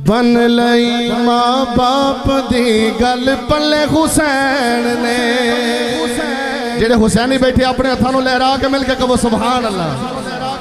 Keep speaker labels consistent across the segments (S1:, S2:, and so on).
S1: बन लई माँ बाप दी गल पल्ले हुसैन ने। जेड़े हुसैनी बैठे अपने हथां नूं लहरा के मिल के कहो सुभान अल्लाह।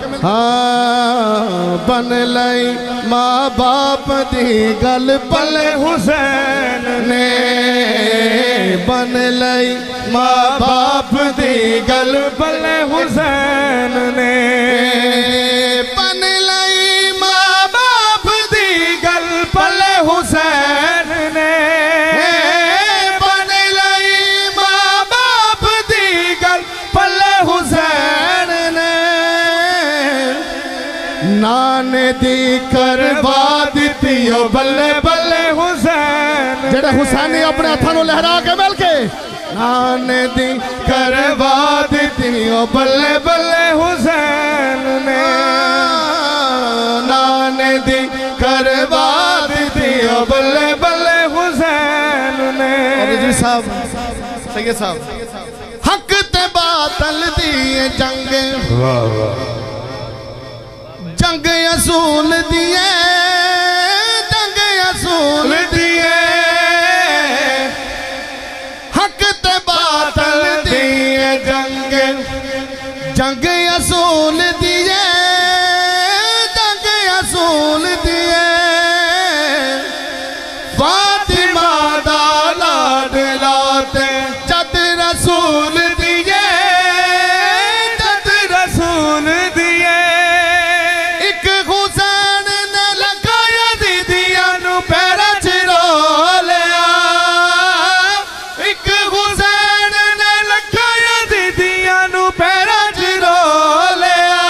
S1: हाँ बन लई माँ बाप दी गल पल्ले हुसैन ने। बन लई माँ बाप दी गल पल्ले हुसैन ने। बन लई माँ बाप दी गल पल्ले हुसैन ने। बन लई माँ बाप दी गल पल्ले हुसैन ने। नाने दी करवा दिती ओ बल्ले बल्ले हुसैन। जेड़ा हुसैनी अपने हथां नूं लहरा के मिल के नाने दी करवा दिती ओ बल्ले बल्ले हुसैन ने। नाने दी करवा दिती ओ बल्ले बल्ले हुसैन ने। जी साहब सैयद साहब हक ते बातल दी जंग जंग असूल दिए जंग असूल दिए। हक ते बातल दिए जंग जंग असूल दिए जंग असूल दिए। फातिमा दा लाडला ते जद रसूल दिए जद रसूल दिए। एक हुसैन ने लगाया दीदिया नू पैरां च रोलिया। एक हुसैन ने लगाया दीदिया नू पैरां च रोलिया।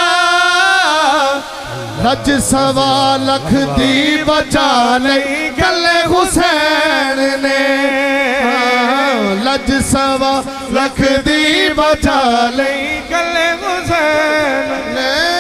S1: रज सवा लख दी बचा लई गले हुसैन ने। लज सवा लख दी बचा लई गले हुसैन ने।